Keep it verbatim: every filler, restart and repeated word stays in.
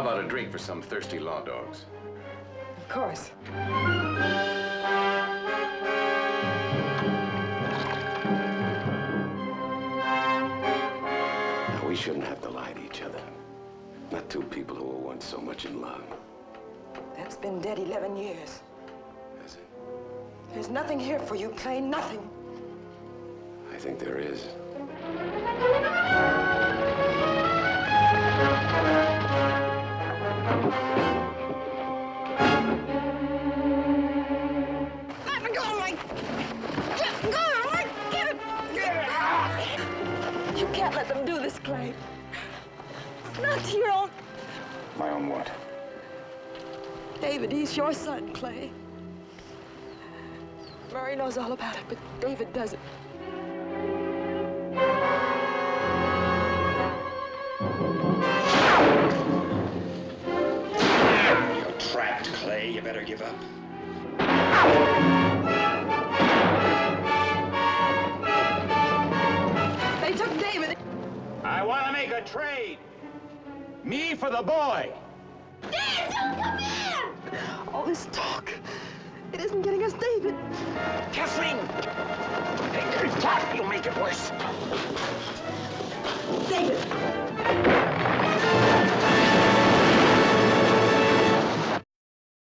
about a drink for some thirsty law dogs? Of course. Now, we shouldn't have to lie to each other. Not two people who were once so much in love. That's been dead eleven years. Has it? There's nothing here for you, Clay, nothing. I think there is. Let me go, Mike! Let me go, Mike! Get it! Get it! You can't let them do this, Clay. Not to your own... My own what? David, he's your son, Clay. Murray knows all about it, but David doesn't. You're trapped, Clay. You better give up. They took David. I want to make a trade. Me for the boy. Dad, don't come in! All this talk, it isn't getting us David. Kathleen! Talk, you'll make it worse. David!